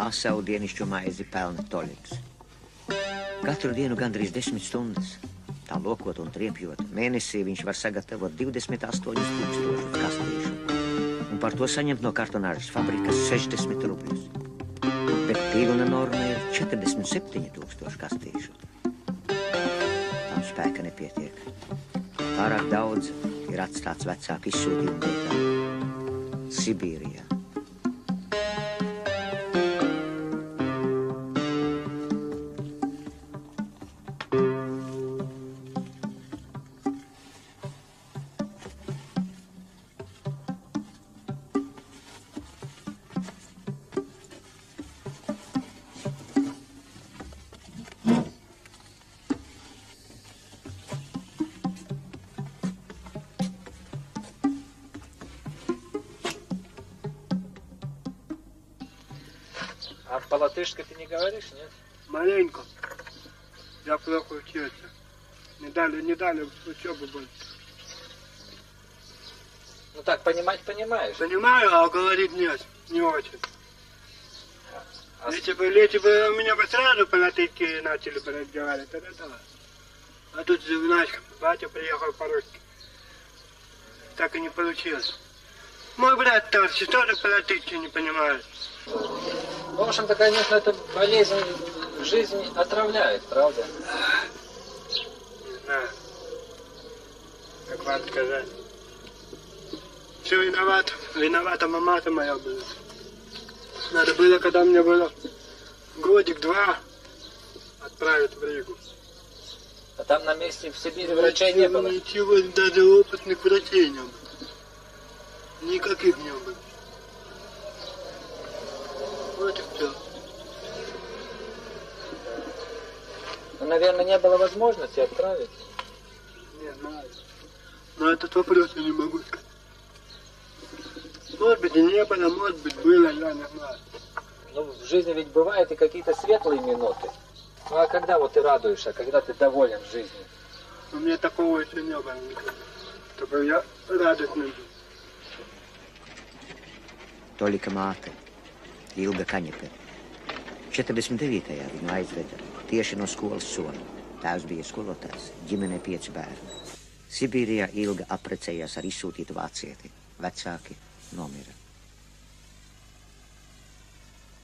Tā savu dienišķo maizi pelna Toļiks. Katru dienu gandrīz 10 stundas. Tā lokot un triepjot, mēnesī viņš var sagatavot 28,000 kastīšu. Un par to saņemt no kartonāžas fabrikas 60 rubļus. Bet pilna norma ir 47,000 kastīšu. Tam spēka nepietiek. Pārāk daudz ir atstāts vecāku izsūtījumu vietā Sibīrijā. А по-латышски ты не говоришь, нет? Маленько. Я плохо учился. Не дали учебы больше. Ну так, понимать понимаешь? Понимаю, а говорить нет, не очень. Если бы меня бы сразу по-латышски начали бы разговаривать, тогда да. А тут, знаешь, батя приехал по-русски. Так и не получилось. Мой брат тоже по-латышски не понимает. В общем-то, конечно, эта болезнь жизнь отравляет, правда? Не знаю, как вам сказать. Все виновата мама-то моя была. Надо было, когда мне было годик-два, отправить в Ригу. А там на месте в Сибири врачей не было? Ничего, даже опытных врачей не было. Никаких не было. Вот и все. Ну, наверное, не было возможности отправить. Не знаю. Но этот вопрос я не могу сказать. Может быть и не было, может быть было, я не знаю. Ну, в жизни ведь бывают и какие-то светлые минуты. Ну, а когда вот ты радуешься, когда ты доволен жизнью? У меня такого еще не было никогда. Чтобы я радостный был. Toļika māte, Ilga Kaņepe. 49. viņu aizveda tieši no skolas Somu. Tēvs bija skolotājs, ģimenē 5 bērni. Sibīrijā Ilga apprecējās ar izsūtītu vācieti. Vecāki nomira.